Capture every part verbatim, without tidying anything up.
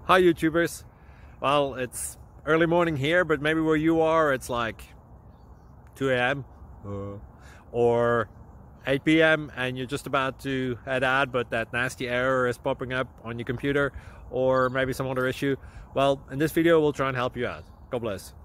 Hi YouTubers. Well, it's early morning here, but maybe where you are it's like two A M uh, or eight P M and you're just about to head out, but that nasty error is popping up on your computer, or maybe some other issue. Well, in this video we'll try and help you out. God bless.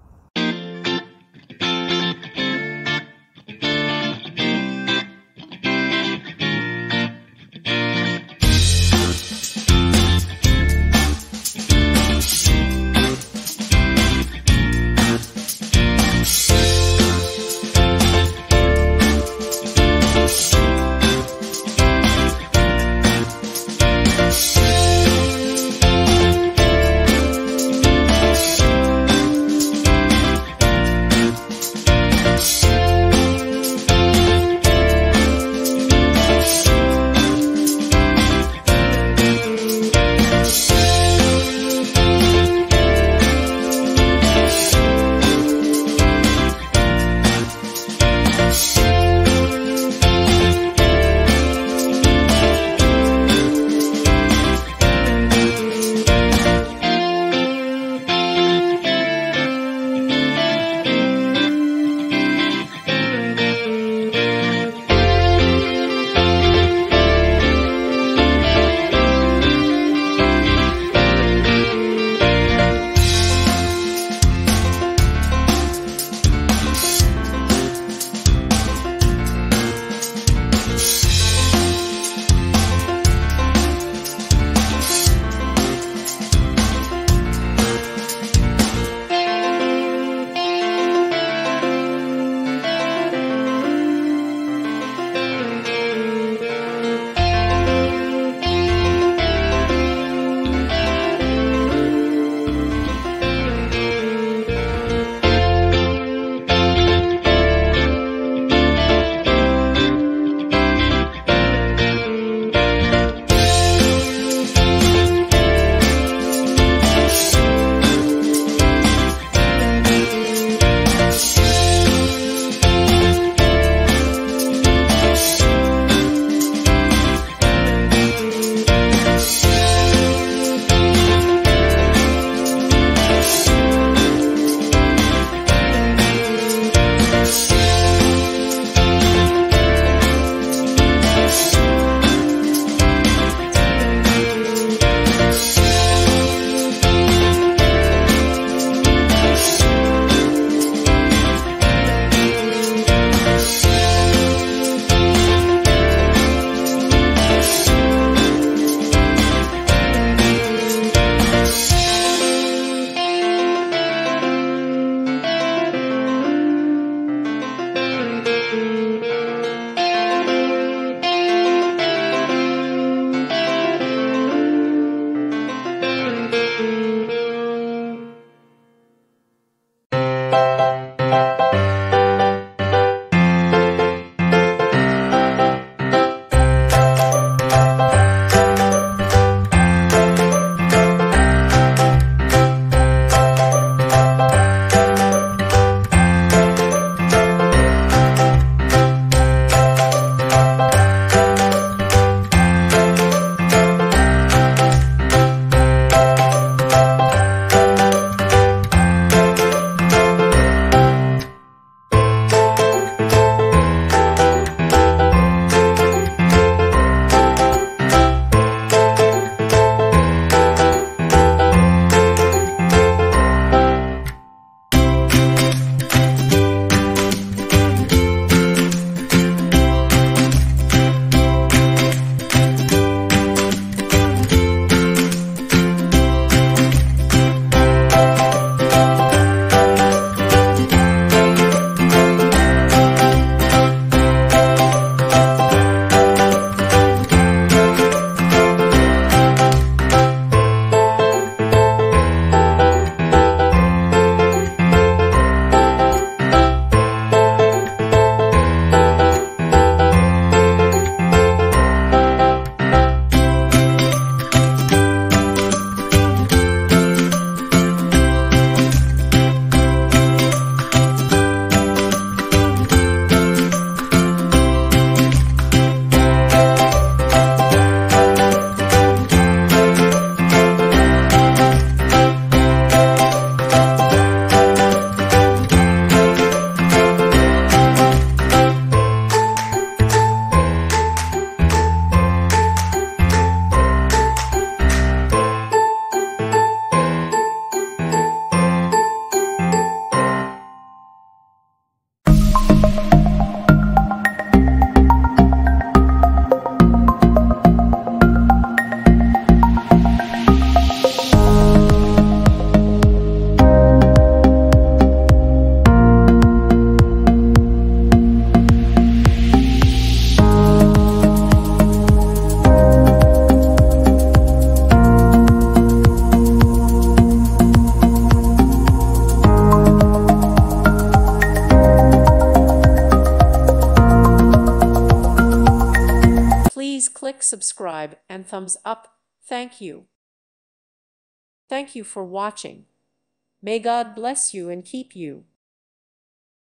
Click subscribe and thumbs up. Thank you. Thank you for watching. May God bless you and keep you.